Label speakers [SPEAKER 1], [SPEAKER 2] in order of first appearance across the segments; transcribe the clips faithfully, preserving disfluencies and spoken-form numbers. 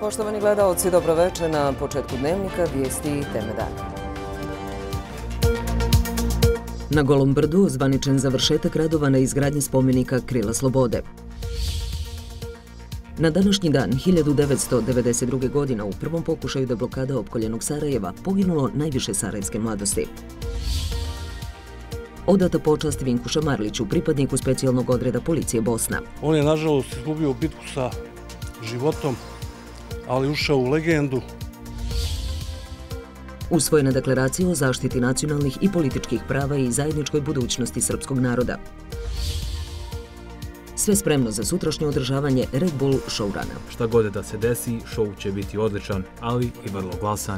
[SPEAKER 1] Poštovani gledaoci, dobroveče. Na početku dnevnika vijesti i teme dana. Na Golom brdu zvaničan završetak radova na izgradnji spomenika Krila slobode. Na današnji dan hiljadu devetsto devedeset druge. godine u prvom pokušaju deblokada opkoljenog Sarajeva poginulo najviše sarajevske mladosti. Odata počast Vinku Šamarliću, pripadniku specijalnog odreda policije Bosna.
[SPEAKER 2] On je nažalost izgubio bitku sa životom, ali ušao u legendu.
[SPEAKER 1] Usvojena deklaracija o zaštiti nacionalnih i političkih prava i zajedničkoj budućnosti srpskog naroda. Sve spremno za sutrašnje održavanje Red Bull showruna.
[SPEAKER 3] Šta god da se desi, show će biti odličan, ali i vrlo glasan.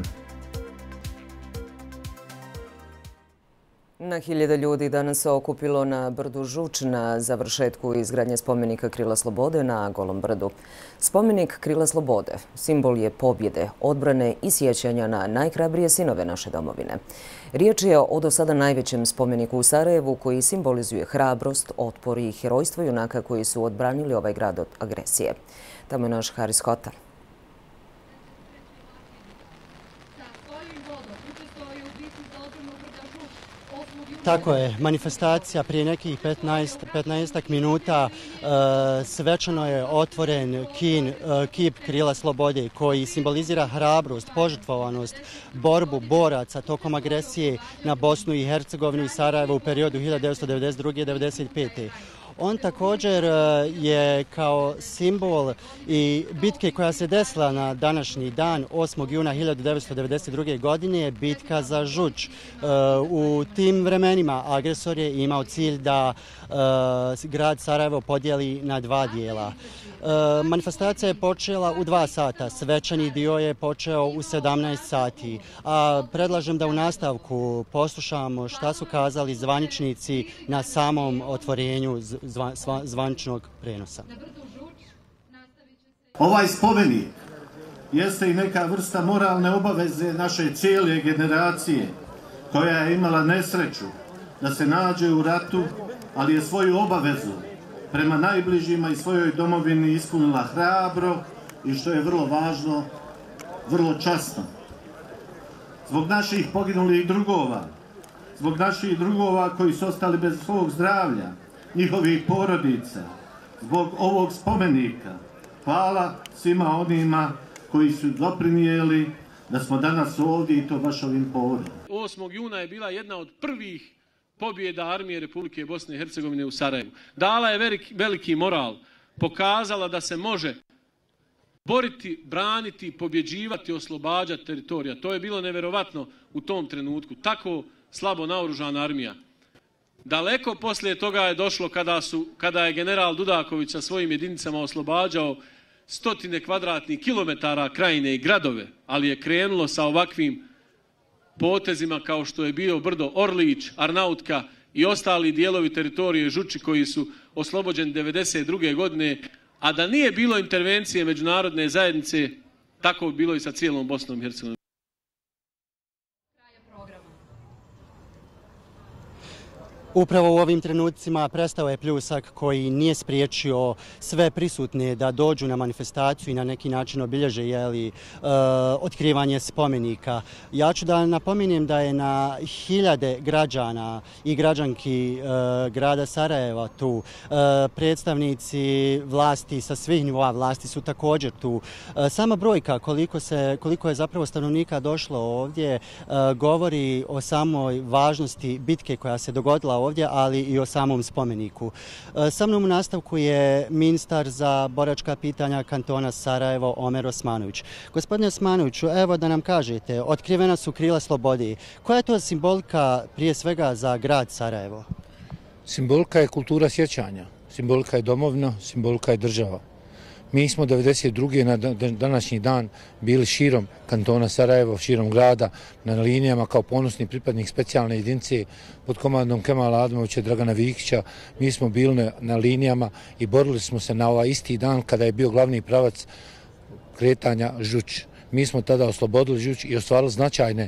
[SPEAKER 1] Na hiljade ljudi danas se okupilo na brdu Žuč na završetku izgradnje spomenika Krila slobode na Golom brdu. Spomenik Krila slobode simbol je pobjede, odbrane i sjećanja na najhrabrije sinove naše domovine. Riječ je o do sada najvećem spomeniku u Sarajevu koji simbolizuje hrabrost, otpor i herojstvo junaka koji su odbranili ovaj grad od agresije. Tamo je naš Haris Hotar.
[SPEAKER 4] Tako je, manifestacija prije nekih petnaestak minuta svečano je otvoren kin, kip Krila slobode koji simbolizira hrabrost, požrtvovanost, borbu boraca tokom agresije na Bosnu i Hercegovinu i Sarajevo u periodu hiljadu devetsto devedeset druge. do devedeset pete. On također je kao simbol i bitke koja se desila na današnji dan, osmog juna hiljadu devetsto devedeset druge. godine, bitka za Žuč. U tim vremenima agresor je imao cilj da grad Sarajevo podijeli na dva dijela. Manifestacija je počela u dva sata, svečani dio je počeo u sedamnaest sati. A predlažem da u nastavku poslušamo šta su kazali zvaničnici na samom otvorenju zvaničnog prenosa.
[SPEAKER 5] Ovaj spomenik jeste i neka vrsta moralne obaveze naše cijele generacije koja je imala nesreću da se nađe u ratu, ali je svoju obavezu prema najbližima i svojoj domovini ispunila hrabro i, što je vrlo važno, vrlo časno. Zbog naših poginulih drugova, zbog naših drugova koji su ostali bez svog zdravlja, njihovih porodica, zbog ovog spomenika, hvala svima onima koji su doprinijeli da smo danas ovdje i to baš ovim povodom.
[SPEAKER 6] osmog juna je bila jedna od prvih pobjeda armije Republike Bosne i Hercegovine u Sarajevu. Dala je veliki, veliki moral, pokazala da se može boriti, braniti, pobjeđivati, oslobađati teritorija. To je bilo neverovatno u tom trenutku. Tako slabo naoružana armija. Daleko poslije toga je došlo kada, su, kada je general Dudaković sa svojim jedinicama oslobađao stotine kvadratnih kilometara krajine i gradove, ali je krenulo sa ovakvim potezima kao što je bio brdo Orlić, Arnautka i ostali dijelovi teritorije Žuči koji su oslobođeni devedeset druge. godine, a da nije bilo intervencije međunarodne zajednice, tako bi bilo i sa cijelom Bosnom i Hercegovinom.
[SPEAKER 4] Upravo u ovim trenucima prestao je pljusak koji nije spriječio sve prisutne da dođu na manifestaciju i na neki način obilježe jeli, uh, otkrivanje spomenika. Ja ću da napominjem da je na hiljade građana i građanki uh, grada Sarajeva tu. Uh, predstavnici vlasti sa svih nivoa vlasti su također tu. Uh, sama brojka koliko, se, koliko je zapravo stanovnika došlo ovdje uh, govori o samoj važnosti bitke koja se dogodila ovdje, ali i o samom spomeniku. Sa mnom u nastavku je ministar za boračka pitanja kantona Sarajevo Omer Osmanović. Gospodine Osmanoviću, evo da nam kažete, otkrivena su Krila slobode. Koja je to simbolika prije svega za grad Sarajevo?
[SPEAKER 7] Simbolika je kultura sjećanja, simbolika je domovina, simbolika je država. Mi smo devedeset druge. na današnji dan bili širom kantona Sarajevo, širom grada, na linijama kao ponosni pripadnik specijalne jedinice pod komandom Kemala Admovića i Dragana Vikića. Mi smo bili na, na linijama i borili smo se na ovaj isti dan kada je bio glavni pravac kretanja Žuč. Mi smo tada oslobodili Žuč i ostvarili značajne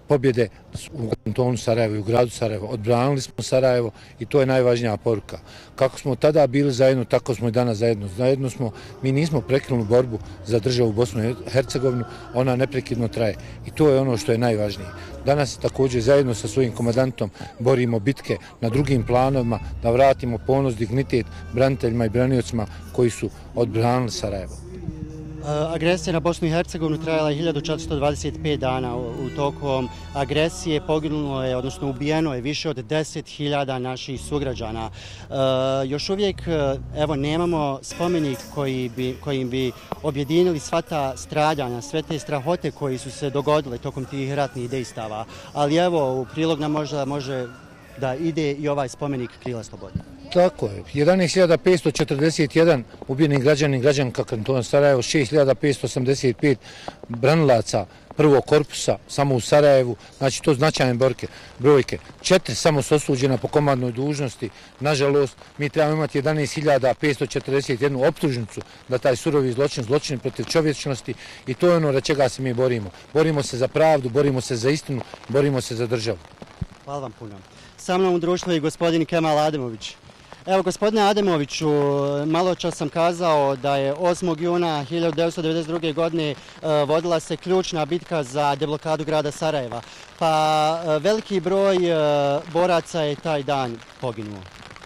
[SPEAKER 7] pobjede u kantonu Sarajevo i u gradu Sarajevo. Odbranili smo Sarajevo i to je najvažnija poruka. Kako smo tada bili zajedno, tako smo i danas zajedno. Zajedno smo, mi nismo prekinuli borbu za državu Bosnu i Hercegovinu, ona neprekidno traje i to je ono što je najvažnije. Danas također zajedno sa svojim komandantom borimo bitke na drugim planovima da vratimo ponos, dignitet braniteljima i braniocima koji su odbranili Sarajevo.
[SPEAKER 4] Agresija na Bosnu i Hercegovinu trajala je hiljadu četiristo dvadeset pet dana. U tokom agresije poginulo je, odnosno ubijeno je više od deset hiljada naših sugrađana. Još uvijek evo, nemamo spomenik koji bi, kojim bi objedinili sva ta stradanja, sve te strahote koji su se dogodile tokom tih ratnih dejstava. Ali evo, u prilog nam možda može da ide i ovaj spomenik Krila slobode.
[SPEAKER 7] Tako je. jedanaest hiljada petsto četrdeset jedan ubijeni građani i građanka kantona Sarajevo, šest hiljada petsto osamdeset pet branilaca prvog korpusa samo u Sarajevu, znači to značajne brojke. brojke. Četiri samo su osuđena po komandnoj dužnosti. Nažalost, mi trebamo imati jedanaest hiljada petsto četrdeset jednu optužnicu da taj surovi zločin, zločin protiv čovječnosti i to je ono za čega se mi borimo. Borimo se za pravdu, borimo se za istinu, borimo se za državu.
[SPEAKER 4] Hvala vam puno. Sa mnom u društvu je gospodin Kemal Ademović. Evo, gospodine Ademoviću, malo čas sam kazao da je osmog juna hiljadu devetsto devedeset druge. godine vodila se ključna bitka za deblokadu grada Sarajeva. Pa veliki broj boraca je taj dan poginuo.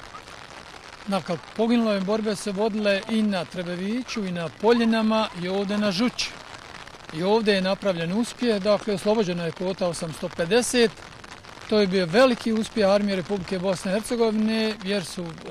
[SPEAKER 8] Dakle, poginule borbe se vodile i na Trebeviću, i na Poljinama, i ovdje na Žući. I ovdje je napravljen uspjeh, dakle, oslobođena je kvota osamsto pedeset. To je bio veliki uspjeh armije Republike Bosne i Hercegovine jer su e,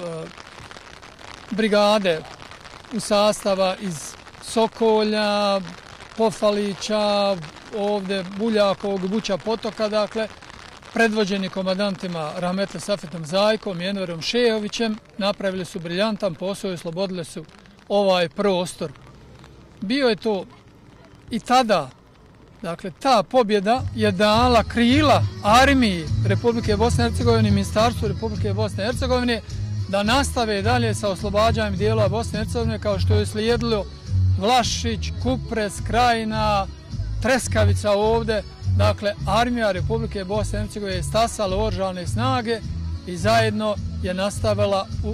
[SPEAKER 8] brigade u sastava iz Sokolja, Pofalića, ovdje Buljakovog, Buća Potoka, dakle, predvođeni komandantima Rahmetli Safetom Zajkom i Enverom Šejovićem, napravili su briljantan posao i oslobodili su ovaj prostor. Bio je to i tada. Dakle, ta pobjeda je dala krila armiji Republike Bosne i Hercegovine i Ministarstvu Republike Bosne i Hercegovine da nastave dalje sa oslobađanjem dijela Bosne i Hercegovine kao što je slijedilo Vlašić, Kupres, Krajina, Treskavica ovdje. Dakle, armija Republike Bosne i Hercegovine je stasala oružane snage i zajedno je nastavila u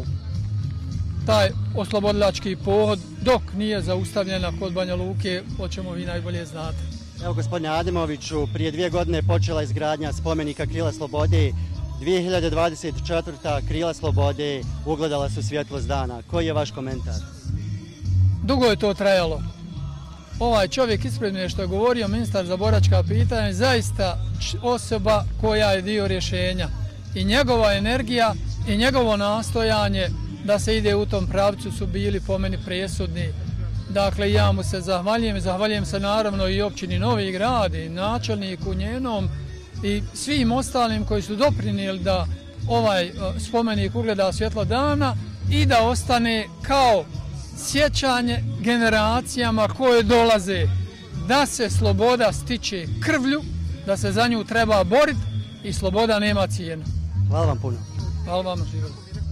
[SPEAKER 8] taj oslobodilački pohod dok nije zaustavljena kod Banja Luke, o čemu vi najbolje znate.
[SPEAKER 4] Evo, gospodine Ademoviću, prije dvije godine počela izgradnja spomenika Krila slobode. dvije hiljade dvadeset četvrta. Krila slobode ugledala su svjetlost dana. Koji je vaš komentar?
[SPEAKER 8] Dugo je to trajalo. Ovaj čovjek ispred mene što je govorio, ministar za boračka pitanja, je zaista osoba koja je dio rješenja. I njegova energija i njegovo nastojanje da se ide u tom pravcu su bili po meni presudni. Dakle, ja mu se zahvaljujem, zahvaljujem se naravno i općini Novi Grad i načelniku njenom i svim ostalim koji su doprinijeli da ovaj spomenik ugleda svjetlo dana i da ostane kao sjećanje generacijama koje dolaze, da se sloboda stiče krvlju, da se za nju treba boriti i sloboda nema cijenu.
[SPEAKER 4] Hvala vam puno.
[SPEAKER 8] Hvala vam, živjeli.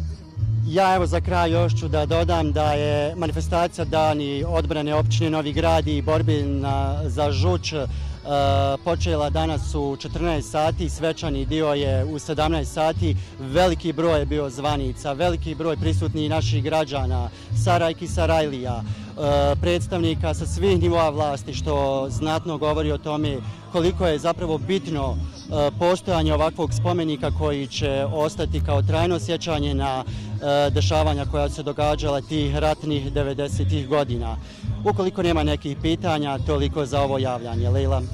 [SPEAKER 4] Ja evo za kraj još ću da dodam da je manifestacija Dani odbrane općine Novi Grad i borbi na, za Žuč e, počela danas u četrnaest sati, svečani dio je u sedamnaest sati. Veliki broj je bio zvanica, veliki broj prisutnih naših građana, Sarajki, Sarajlija, e, predstavnika sa svih nivoa vlasti, što znatno govori o tome koliko je zapravo bitno e, postojanje ovakvog spomenika koji će ostati kao trajno sjećanje na e, dešavanja koja se događala tih ratnih devedesetih godina. Ukoliko nema nekih pitanja, toliko za ovo javljanje. Lejla.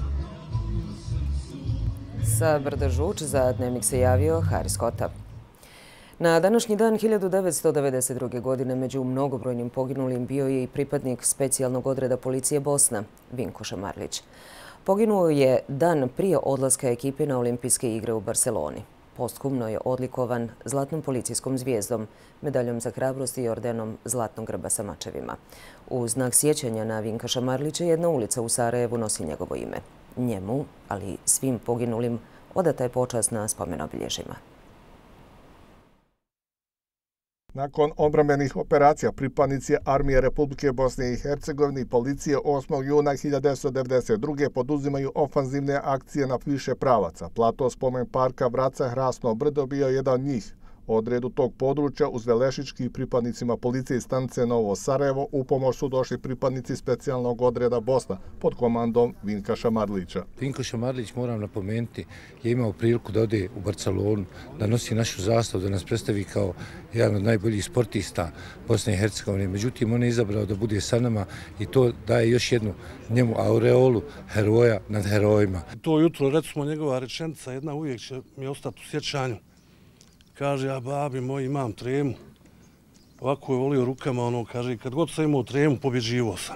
[SPEAKER 1] Sa brda Žuč za Dnevnik se javio Haris Kota. Na današnji dan hiljadu devetsto devedeset druge. godine među mnogobrojnim poginulim bio je i pripadnik specijalnog odreda policije Bosna, Vinko Šamarlić. Poginuo je dan prije odlaska ekipe na Olimpijske igre u Barceloni. Postkumno je odlikovan zlatnom policijskom zvijezdom, medaljom za hrabrost i ordenom Zlatnog grba sa mačevima. U znak sjećanja na Vinka Šamarlića jedna ulica u Sarajevu nosi njegovo ime. Njemu, ali svim poginulim, odata je počast na spomen obilježjima.
[SPEAKER 9] Nakon odbrambenih operacija pripadnici Armije Republike Bosne i Hercegovine i policije osmog juna hiljadu devetsto devedeset druge poduzimaju ofanzivne akcije na više pravaca. Plato spomen parka Vraca Hrasno brdo bio jedan od njih. Odredu tog područja uz Velešički i pripadnicima policije iz stanice Novo Sarajevo u pomoć su došli pripadnici specijalnog odreda Bosna pod komandom Vinka Šamarlića.
[SPEAKER 7] Vinko Šamarlić, moram napomenuti, je imao priliku da ode u Barcelonu, da nosi našu zastavu, da nas predstavi kao jedan od najboljih sportista Bosne i Hercegovine. Međutim, on je izabrao da bude sa nama i to daje još jednu njemu aureolu heroja nad herojima.
[SPEAKER 2] To jutro, recimo, njegova rečenica, jedna uvijek će mi ostati u sjećanju. Kaže, ja babi moj imam tremu. Ovako je volio rukama, ono, kaže, kad god sam imao tremu, pobjeđivao sam.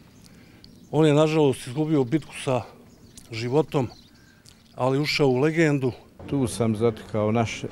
[SPEAKER 2] On je, nažalost, izgubio bitku sa životom, ali ušao u legendu.
[SPEAKER 10] Tu sam zatekao naše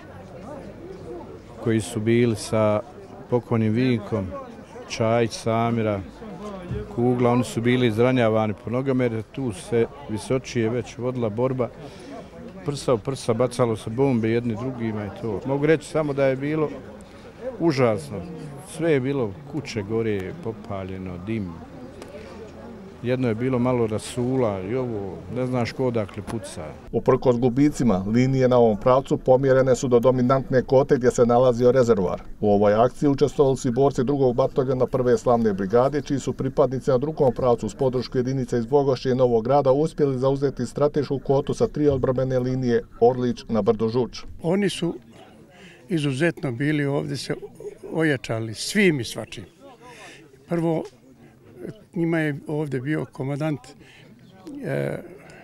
[SPEAKER 10] koji su bili sa pokojnim Vinkom, Čajić, Samira, Kugla. Oni su bili izranjavani po nogama jer tu se visočije već vodila borba. Prsa u prsa, bacalo se bombe jedni drugima i to. Mogu reći samo da je bilo užasno. Sve je bilo, kuće gore, popaljeno, dim. Jedno je bilo malo rasula i ovo, ne znaš ko odakle puca.
[SPEAKER 9] Uprkos gubicima, linije na ovom pravcu pomjerene su do dominantne kote gdje se nalazio rezervoar. U ovoj akciji učestvovali su borci drugog bataljona prve slavne brigade, čiji su pripadnici na drugom pravcu s podršku jedinice iz Bogošće i Novog Grada uspjeli zauzeti stratešku kotu sa tri odbrambene linije Orlić na brdu Žuč.
[SPEAKER 11] Oni su izuzetno bili ovdje se ojačali svim i svačim. Prvo, njima je ovdje bio komandant e,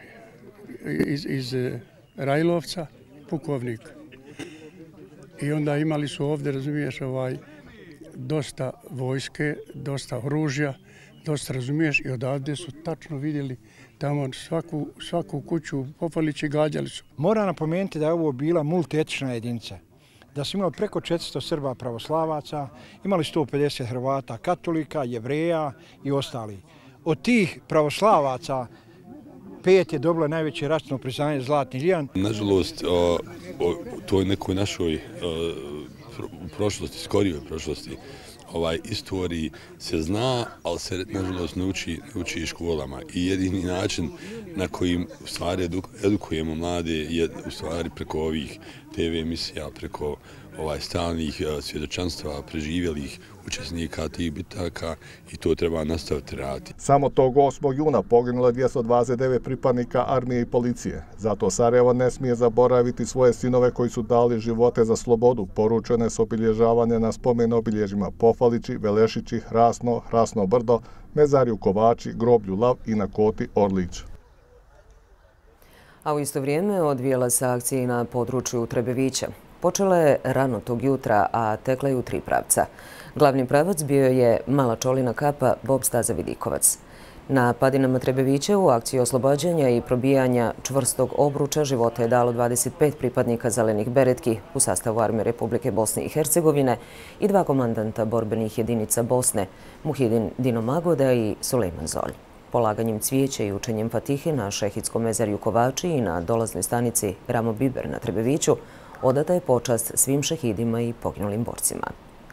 [SPEAKER 11] iz, iz Rajlovca, pukovnik. I onda imali su ovdje, razumiješ, ovaj, dosta vojske, dosta oružja, dosta, razumiješ, i odavde su tačno vidjeli tamo svaku, svaku kuću, popalići gađali su.
[SPEAKER 12] Moram napomenuti da je ovo bila multietična jedinica. Da su imali preko četiristo Srba pravoslavaca, imali sto pedeset Hrvata katolika, Jevreja i ostali. Od tih pravoslavaca pet je dobilo najveće ratno priznanje Zlatni ljijan.
[SPEAKER 13] Nažalost, o, o toj nekoj našoj o, u prošlosti, skorijoj prošlosti, ovaj istoriji se zna, ali se nažalost ne uči, ne uči školama. I jedini način na kojim u stvari edukujemo mlade je u stvari preko ovih te ve emisija, preko ovaj stalnih svjedočanstva preživjelih učesnika tih bitaka i to treba nastaviti raditi.
[SPEAKER 9] Samo tog osmog juna poginulo je dvjesto dvadeset devet pripadnika armije i policije. Zato Sarajevo ne smije zaboraviti svoje sinove koji su dali živote za slobodu. Poručene su obilježavanje na spomen obilježjima Pofalići, Velešići, Hrasno, Hrasno brdo, Mezarju Kovači, Groblju Lav i na koti Orlić.
[SPEAKER 1] A u isto vrijeme odvijela se akcija i na području Trebevića. Počela je rano tog jutra, a tekla je u tri pravca. Glavni pravac bio je Mala Čolina Kapa, Bob Staza Vidikovac. Na padinama Trebevića u akciji oslobađanja i probijanja čvrstog obruča života je dalo dvadeset pet pripadnika zelenih beretki u sastavu Armije Republike Bosne i Hercegovine i dva komandanta borbenih jedinica Bosne, Muhidin Dino Magoda i Sulejman Zolj. Polaganjem cvijeća i učenjem fatihe na Šehitskom mezarju Kovači i na dolaznoj stanici Ramo Biber na Trebeviću odata je počast svim šehidima i poginulim borcima.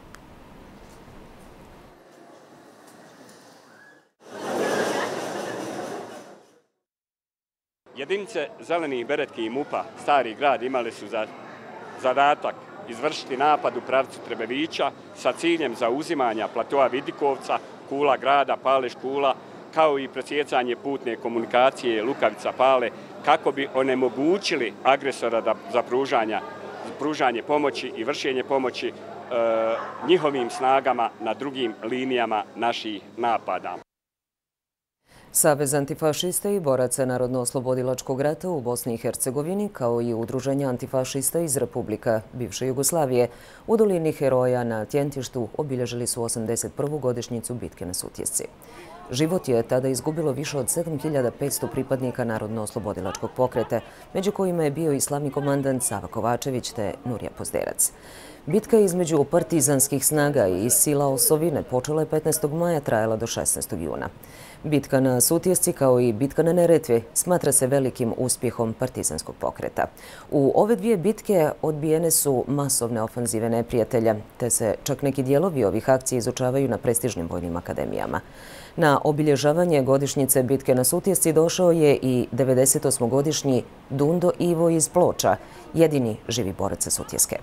[SPEAKER 14] Jedinice zelenih beretki i MUP-a Stari grad imali su za zadatak izvršiti napad u pravcu Trebevića sa ciljem zauzimanja platoa Vidikovca, Kula grada, Pale Škula, kao i presjecanje putne komunikacije Lukavica Pale, kako bi onemogućili agresora da, za pružanja, pružanje pomoći i vršenje pomoći e, njihovim snagama na drugim linijama naših napada.
[SPEAKER 1] Savez antifašista i boraca Narodno-oslobodilačkog rata u Bosni i Hercegovini, kao i udruženja antifašista iz Republika bivše Jugoslavije, u dolini Heroja na Tjentištu obilježili su osamdeset prvu godišnjicu bitke na Sutjesci. Život je tada izgubilo više od sedam hiljada petsto pripadnika Narodno-oslobodilačkog pokreta, među kojima je bio i slavni komandant Sava Kovačević te Nurija Pozderac. Bitka između partizanskih snaga i sila osovine počela je petnaestog maja, trajala do šesnaestog juna. Bitka na Sutjesci kao i bitka na Neretvi smatra se velikim uspjehom partizanskog pokreta. U ove dvije bitke odbijene su masovne ofanzive neprijatelja, te se čak neki dijelovi ovih akcija izučavaju na prestižnim vojnim akademijama. Na obilježavanje godišnjice bitke na Sutjesci došao je i devedesetosmogodišnji Dundo Ivo iz Ploča, jedini živi borac sa Sutjeske.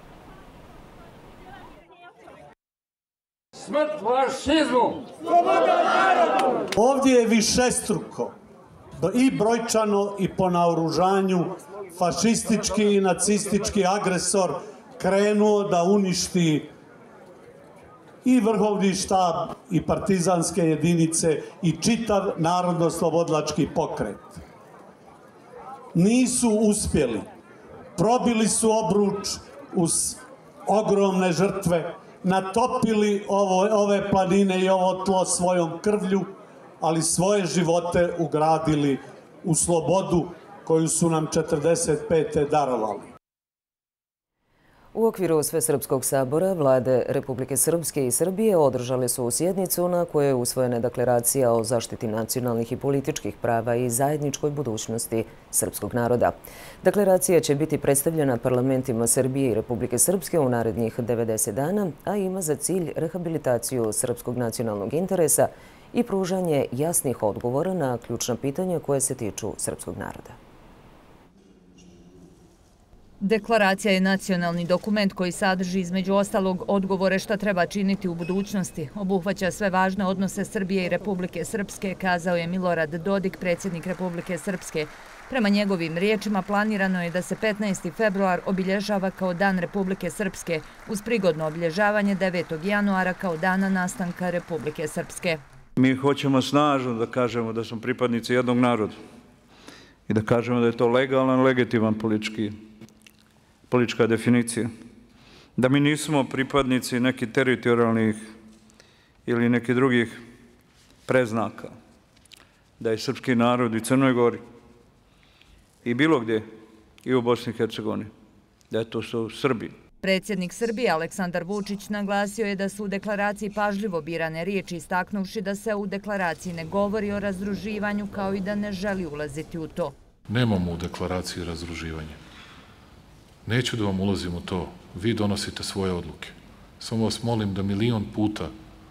[SPEAKER 15] Smrt fašizmu!
[SPEAKER 16] Ovdje je višestruko i brojčano i po naoružanju fašistički i nacistički agresor krenuo da uništi i vrhovni štab i partizanske jedinice i čitav narodno-oslobodilački pokret. Nisu uspjeli. Probili su obruč uz ogromne žrtve, natopili ovo, ove planine i ovo tlo svojom krvlju, ali svoje živote ugradili u slobodu koju su nam četrdeset pete darovali.
[SPEAKER 1] U okviru Svesrpskog sabora vlade Republike Srpske i Srbije održali su sjednicu na kojoj je usvojena deklaracija o zaštiti nacionalnih i političkih prava i zajedničkoj budućnosti srpskog naroda. Deklaracija će biti predstavljena parlamentima Srbije i Republike Srpske u narednih devedeset dana, a ima za cilj rehabilitaciju srpskog nacionalnog interesa i pružanje jasnih odgovora na ključna pitanja koje se tiču srpskog naroda.
[SPEAKER 17] Deklaracija je nacionalni dokument koji sadrži između ostalog odgovore šta treba činiti u budućnosti. Obuhvaća sve važne odnose Srbije i Republike Srpske, kazao je Milorad Dodik, predsjednik Republike Srpske. Prema njegovim riječima planirano je da se petnaesti februar obilježava kao Dan Republike Srpske, uz prigodno obilježavanje devetog januara kao dana nastanka Republike Srpske.
[SPEAKER 18] Mi hoćemo snažno da kažemo da smo pripadnici jednog naroda i da kažemo da je to legalan, legitiman politički politička definicija. Da mi nismo pripadnici nekih teritorijalnih ili nekih drugih preznaka. Da je srpski narod i Crnoj Gori i bilo gdje, i u Bosni i Hercegovini, da je to što u Srbiji.
[SPEAKER 17] Predsjednik Srbije Aleksandar Vučić naglasio je da su u deklaraciji pažljivo birane riječi, istaknuvši da se u deklaraciji ne govori o razdruživanju kao i da ne želi ulaziti u to.
[SPEAKER 19] Nemamo u deklaraciji razdruživanje. Neću da vam ulazim u to. Vi donosite svoje odluke. Samo vas molim da milion puta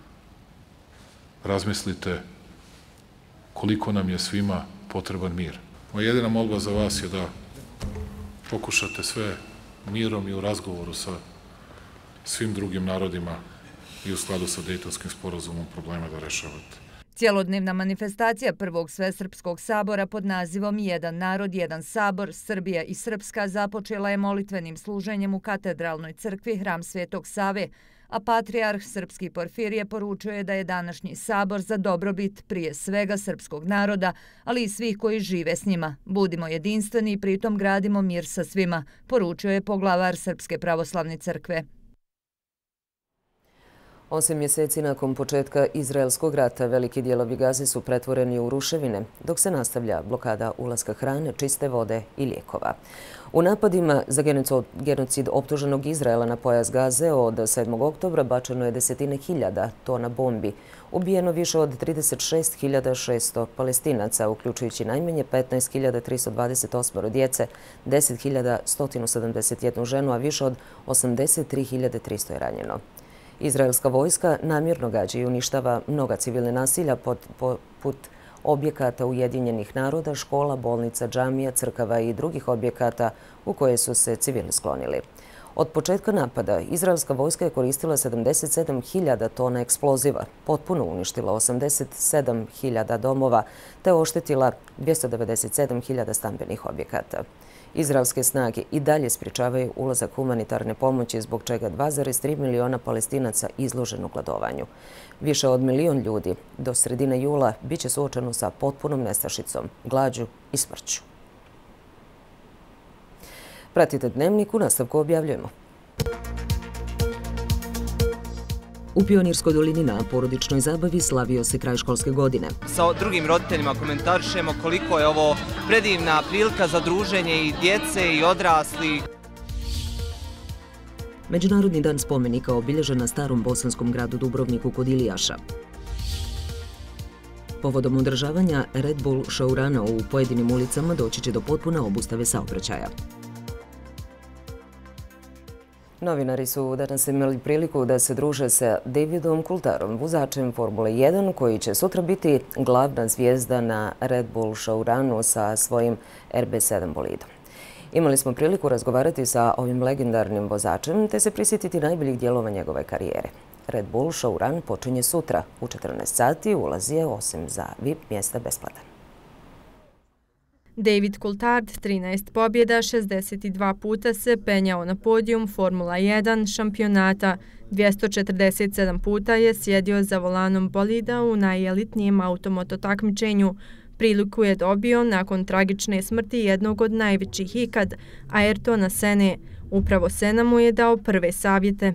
[SPEAKER 19] razmislite koliko nam je svima potreban mir. Moja jedina molba za vas je da pokušate sve mirom i u razgovoru sa svim drugim narodima i u skladu sa Dejtonskim sporazumom problema da rešavate.
[SPEAKER 17] Cijelodnevna manifestacija Prvog Svesrpskog sabora pod nazivom Jedan narod, jedan sabor, Srbija i Srpska započela je molitvenim služenjem u katedralnoj crkvi Hram Svetog Save, a patrijarh Srpski Porfirije poručio je da je današnji sabor za dobrobit prije svega srpskog naroda, ali i svih koji žive s njima. Budimo jedinstveni i pritom gradimo mir sa svima, poručio je poglavar Srpske pravoslavne crkve.
[SPEAKER 1] Osam mjeseci nakon početka Izraelskog rata veliki dijelovi Gaze su pretvoreni u ruševine, dok se nastavlja blokada ulaska hrane, čiste vode i lijekova. U napadima za genocid optuženog Izraela na pojas Gaze od sedmog oktobra bačeno je desetine hiljada tona bombi, ubijeno više od trideset šest hiljada šesto Palestinaca, uključujući najmanje petnaest hiljada tristo dvadeset osam djece, deset hiljada sto sedamdeset jedna ženu, a više od osamdeset tri hiljade tristo je ranjeno. Izraelska vojska namjerno gađa i uništava mnoga civilne nasilja poput objekata Ujedinjenih naroda, škola, bolnica, džamija, crkava i drugih objekata u koje su se civili sklonili. Od početka napada izraelska vojska je koristila sedamdeset sedam hiljada tona eksploziva, potpuno uništila osamdeset sedam hiljada domova te oštetila dvjesto devedeset sedam hiljada stambenih objekata. Izraelske snage i dalje sprječavaju ulazak humanitarne pomoći, zbog čega dva zarez tri miliona Palestinaca izloženo gladovanju. Više od milion ljudi do sredine jula bit će suočeno sa potpunom nestašicom, glađu i smrću. Pratite Dnevnik, u nastavku objavljujemo. U Pionirskoj dolini na porodičnoj zabavi slavio se kraj školske godine.
[SPEAKER 20] Sa drugim roditeljima komentarišemo koliko je ovo predivna prilika za druženje i djece i odraslih.
[SPEAKER 1] Međunarodni dan spomenika obilježen na starom bosanskom gradu Dubrovniku kod Ilijaša. Povodom održavanja Red Bull showruna u pojedinim ulicama doći će do potpune obustave saobraćaja. Novinari su danas imali priliku da se druže sa Davidom Coulthardom, vozačem Formule jedan, koji će sutra biti glavna zvijezda na Red Bull showrunu sa svojim R B sedam bolidom. Imali smo priliku razgovarati sa ovim legendarnim vozačem te se prisjetiti najboljih dijelova njegove karijere. Red Bull showrun počinje sutra u četrnaest sati, ulaz je osim za V I P mjesta besplatan.
[SPEAKER 21] David Coulthard, trinaest pobjeda, šezdeset dva puta se penjao na podijum Formula jedan šampionata. dvjesto četrdeset sedam puta je sjedio za volanom bolida u najelitnijem automoto takmičenju. Priliku je dobio nakon tragične smrti jednog od najvećih ikad, Ayrtona Sene. Upravo Senna mu je dao prve savjete.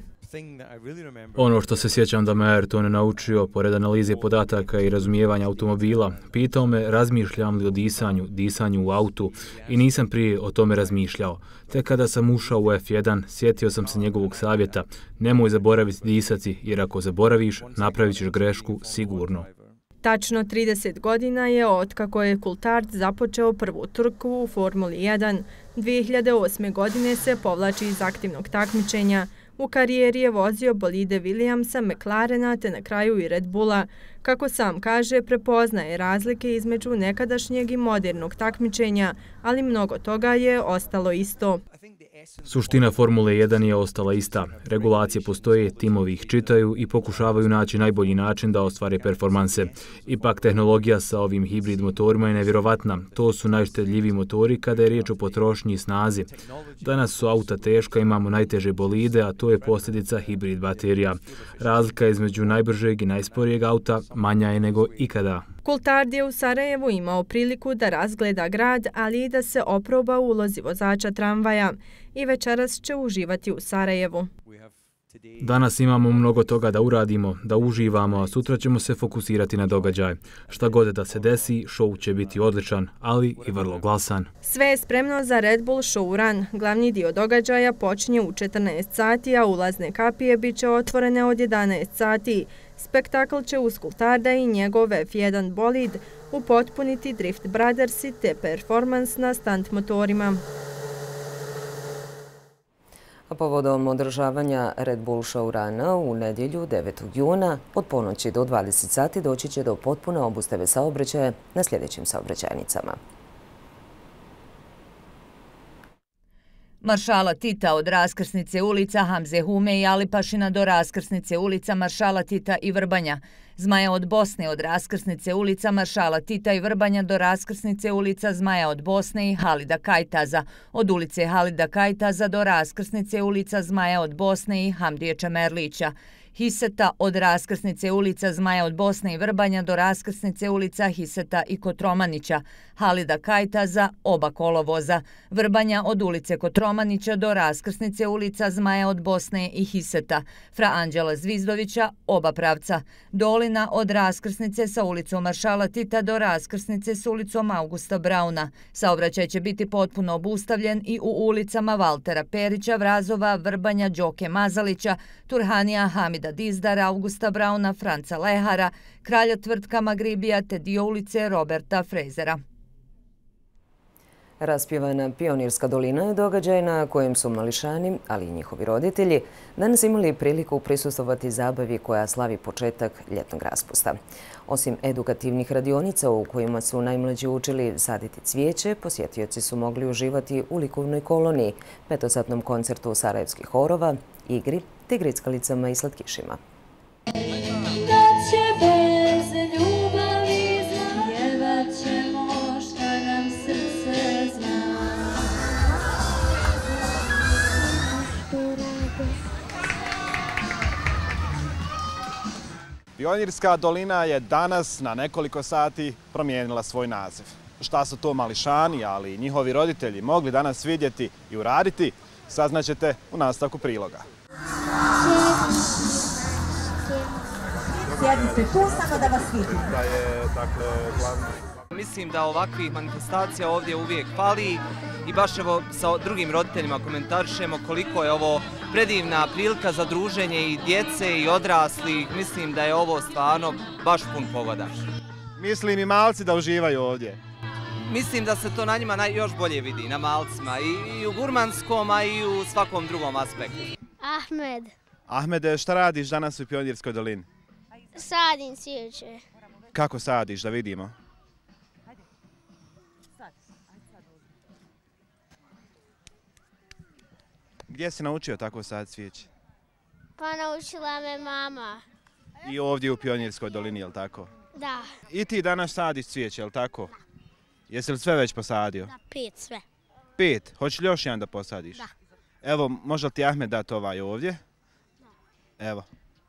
[SPEAKER 3] Ono što se sjećam da me Ayrton naučio, pored analize podataka i razumijevanja automobila, pitao me razmišljam li o disanju, disanju u autu i nisam prije o tome razmišljao. Te kada sam ušao u F jedan, sjetio sam se njegovog savjeta, nemoj zaboraviti disati jer ako zaboraviš, napravit ćeš grešku sigurno.
[SPEAKER 21] Tačno trideset godina je otkako je Coulthard započeo prvu trku u Formuli jedan. dvije hiljade osme. godine se povlači iz aktivnog takmičenja. U karijeri je vozio bolide Williamsa, McLarena te na kraju i Red Bulla. Kako sam kaže, prepoznaje razlike između nekadašnjeg i modernog takmičenja, ali mnogo toga je ostalo isto.
[SPEAKER 3] Suština Formule jedan je ostala ista. Regulacije postoje, timovi ih čitaju i pokušavaju naći najbolji način da ostvare performanse. Ipak tehnologija sa ovim hibrid motorima je nevjerovatna. To su najštedljiviji motori kada je riječ o potrošnji i snazi. Danas su auta teška, imamo najteže bolide, a to je posljedica hibrid baterija. Razlika između najbržeg i najsporijeg auta manja je nego ikada.
[SPEAKER 21] Coulthard je u Sarajevu imao priliku da razgleda grad, ali i da se oproba u ulozi vozača tramvaja. I večeras će uživati u Sarajevu.
[SPEAKER 3] Danas imamo mnogo toga da uradimo, da uživamo, a sutra ćemo se fokusirati na događaj. Šta god da se desi, show će biti odličan, ali i vrlo glasan.
[SPEAKER 21] Sve je spremno za Red Bull showrun. Glavni dio događaja počinje u četrnaest sati, a ulazne kapije bit će otvorene od jedanaest sati. Spektakl će uz Coultharda i njegov F jedan bolid upotpuniti Drift Brothersi te performans na stunt motorima.
[SPEAKER 1] A povodom održavanja Red Bull showruna u nedjelju devetog juna od ponoći do dvadeset sati doći će do potpune obustave saobraćaja na sljedećim saobraćajnicama.
[SPEAKER 17] Maršala Tita od raskrsnice ulica Hamze Hume i Alipašina do raskrsnice ulica Maršala Tita i Vrbanja. Zmaja od Bosne od raskrsnice ulica Maršala Tita i Vrbanja do raskrsnice ulica Zmaja od Bosne i Halida Kajtaza. Od ulice Halida Kajtaza do raskrsnice ulica Zmaja od Bosne i Hamdije Čemerlića. Hiseta od raskrsnice ulica Zmaja od Bosne i Vrbanja do raskrsnice ulica Hiseta i Kotromanića, Halida Kajtaza, oba kolovoza, Vrbanja od ulice Kotromanića do raskrsnice ulica Zmaja od Bosne i Hiseta, Fra Anđela Zvizdovića, oba pravca, Dolina od raskrsnice sa ulicom Maršala Tita do raskrsnice s ulicom Augusta Brauna. Saobraćaj će biti potpuno obustavljen i u ulicama Valtera Perića, Vrazova, Vrbanja, Đoke Mazalića, Turhanija, Hamida Dizdara, Augusta Brauna, Franca Lehara, Kralja Tvrtka Magribija te dio ulice Roberta Frezera.
[SPEAKER 1] Raspjevana Pionirska dolina je događaj na kojem su mališani, ali i njihovi roditelji, danas imali priliku prisustvovati zabavi koja slavi početak ljetnog raspusta. Osim edukativnih radionica u kojima su najmlađi učili saditi cvijeće, posjetioci su mogli uživati u likovnoj koloniji, petosatnom koncertu sarajevskih horova, igri te grickalicama i slatkišima.
[SPEAKER 22] Pionirska dolina je danas na nekoliko sati promijenila svoj naziv. Šta su to mališani, ali i njihovi roditelji mogli danas vidjeti i uraditi, saznaćete u nastavku priloga.
[SPEAKER 5] sjedite tu samo da vas vidim.
[SPEAKER 22] Da je, dakle, glavni...
[SPEAKER 20] Mislim da ovakvih manifestacija ovdje uvijek fali i baš evo sa drugim roditeljima komentarišemo koliko je ovo predivna prilika za druženje i djece i odraslih. Mislim da je ovo stvarno baš pun pogodak.
[SPEAKER 22] Mislim i malci da uživaju ovdje.
[SPEAKER 20] Mislim da se to na njima još bolje vidi, na malcima, i u gurmanskom, a i u svakom drugom aspektu.
[SPEAKER 6] Ahmed.
[SPEAKER 22] Ahmede, šta radiš danas u Pionirskoj dolini?
[SPEAKER 6] Sadim cvijeće.
[SPEAKER 22] Kako sadiš, da vidimo? Gdje si naučio tako saditi cvijeće?
[SPEAKER 6] Pa naučila me mama.
[SPEAKER 22] I ovdje u Pionirskoj dolini, je li tako?
[SPEAKER 6] Da.
[SPEAKER 22] I ti danas sadiš cvijeće, je li tako? Jesi li sve već posadio?
[SPEAKER 6] Da, pet sve.
[SPEAKER 22] Pet? Hoćeš li još jedan da posadiš?
[SPEAKER 6] Da.
[SPEAKER 22] Evo, može li ti Ahmed dati ovaj ovdje? Da. Evo.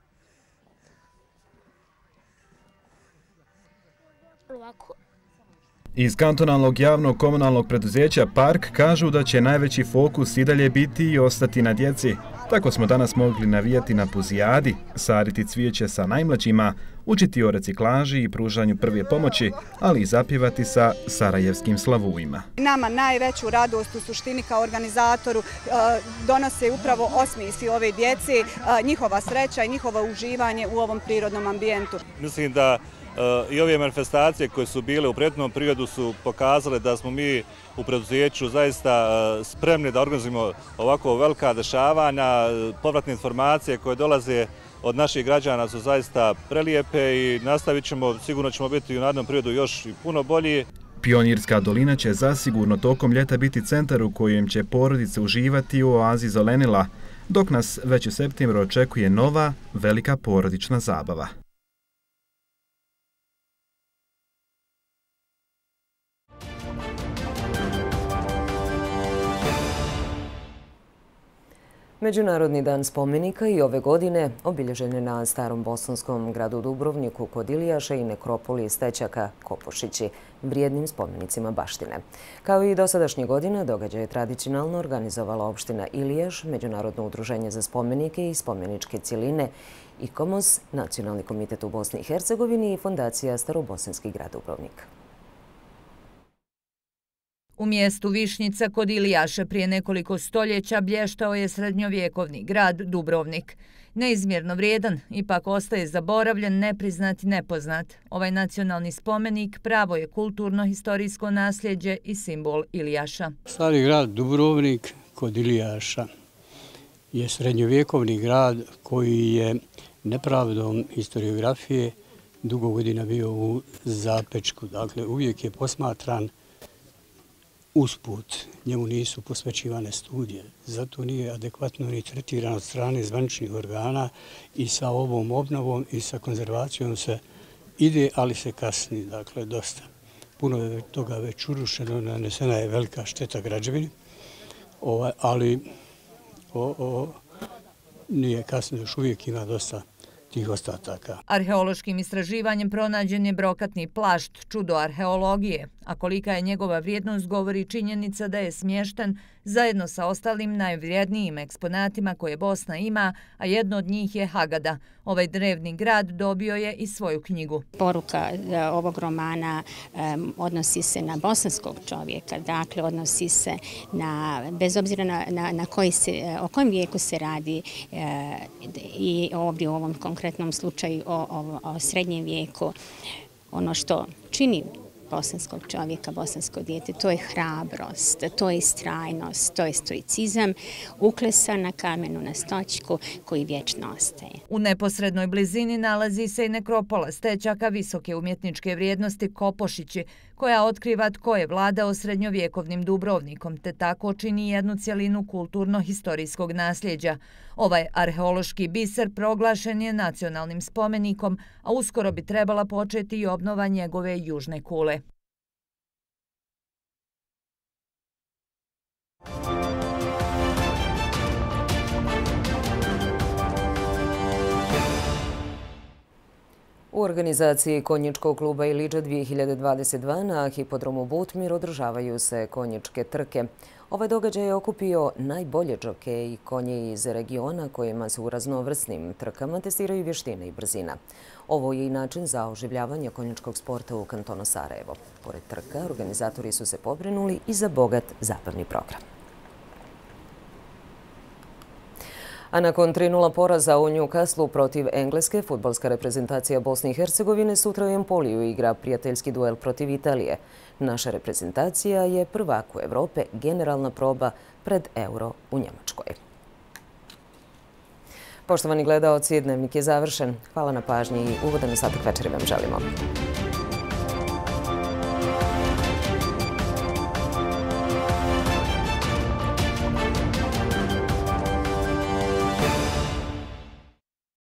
[SPEAKER 6] Ovako.
[SPEAKER 23] Iz kantonalnog javnog komunalnog preduzeća Park kažu da će najveći fokus i dalje biti i ostati na djeci. Tako smo danas mogli navijati na puzijadi, saditi cvijeće sa najmlađima, učiti o reciklaži i pružanju prve pomoći, ali i zapjevati sa sarajevskim slavujima.
[SPEAKER 24] Nama najveću radost u suštini kao organizatoru donose upravo osmisli ove djece, njihova sreća i njihovo uživanje u ovom prirodnom ambijentu.
[SPEAKER 25] Mislim da i ove manifestacije koje su bile u prethodnom periodu su pokazale da smo mi u preduzeću zaista spremni da organizujemo ovako velika dešavanja. Povratne informacije koje dolaze od naših građana su zaista prelijepe i nastavit ćemo, sigurno ćemo biti u narednom periodu još i puno bolji.
[SPEAKER 23] Pionirska dolina će zasigurno tokom ljeta biti centar u kojem će porodice uživati u oazi zelenila, dok nas već u septembru očekuje nova, velika porodična zabava.
[SPEAKER 1] Međunarodni dan spomenika i ove godine obilježen je na starom bosanskom gradu Dubrovniku kod Ilijaša i nekropoli Stećaka Kopošići, vrijednim spomenicima baštine. Kao i dosadašnje godine, događaj je tradicionalno organizovala opština Ilijaš, Međunarodno udruženje za spomenike i spomeničke cjeline, IKOMOS, Nacionalni komitet u Bosni i Hercegovini i Fondacija Starobosanski grad Dubrovnik.
[SPEAKER 17] U mjestu Višnjica kod Ilijaše prije nekoliko stoljeća blještao je srednjovjekovni grad Dubrovnik. Neizmjerno vrijedan, ipak ostaje zaboravljen, nepriznat i nepoznat. Ovaj nacionalni spomenik pravo je kulturno-historijsko nasljeđe i simbol Ilijaša.
[SPEAKER 26] Stari grad Dubrovnik kod Ilijaša je srednjovjekovni grad koji je nepravdom historiografije dugo godina bio u zapečku. Dakle, uvijek je posmatran usput, njemu nisu posvećivane studije, zato nije adekvatno ni tretiran od strane zvaničnih organa i sa ovom obnovom i sa konzervacijom se ide, ali se kasni, dakle dosta. Puno je toga već urušeno, nanesena je velika šteta građevini, ali nije kasno, još uvijek ima dosta tih ostataka.
[SPEAKER 17] Arheološkim istraživanjem pronađen je brokatni plašt, čudo arheologije, a kolika je njegova vrijednost govori činjenica da je smješten zajedno sa ostalim najvrijednijim eksponatima koje Bosna ima, a jedno od njih je Hagada. Ovaj drevni grad dobio je i svoju knjigu.
[SPEAKER 27] Poruka ovog romana um, odnosi se na bosanskog čovjeka, dakle odnosi se na, bez obzira na, na, na koji se, o kojem vijeku se radi uh, i ovdje u ovom konkretnom slučaju o, o, o srednjem vijeku, ono što čini bosanskog čovjeka, bosansko dijete, to je hrabrost, to je istrajnost, to je stoicizam, uklesan na kamenu, na stočku koji vječno ostaje.
[SPEAKER 17] U neposrednoj blizini nalazi se i nekropola Stećaka visoke umjetničke vrijednosti Kopošići, koja otkriva tko je vladao srednjovjekovnim Dubrovnikom, te tako čini jednu cjelinu kulturno-historijskog nasljeđa. Ovaj arheološki biser proglašen je nacionalnim spomenikom, a uskoro bi trebala početi i obnova njegove južne kule.
[SPEAKER 1] U organizaciji konjičkog kluba Ilidža dvije hiljade dvadeset dva na hipodromu Butmir održavaju se konjičke trke. Ovaj događaj je okupio najbolje džokeje i konje iz regiona kojima se u raznovrsnim trkama testiraju vještine i brzina. Ovo je i način za oživljavanje konjičkog sporta u kantonu Sarajevo. Pored trka, organizatori su se pobrinuli i za bogat zabavni program. A nakon tri nula poraza u Newcastlu protiv Engleske, fudbalska reprezentacija Bosne i Hercegovine sutra u Empoliju igra prijateljski duel protiv Italije. Naša reprezentacija je prvak u Evrope, generalna proba pred Euro u Njemačkoj. Poštovani gledaoci, dnevnik je završen. Hvala na pažnji i ugodan ostatak večeri vam želimo.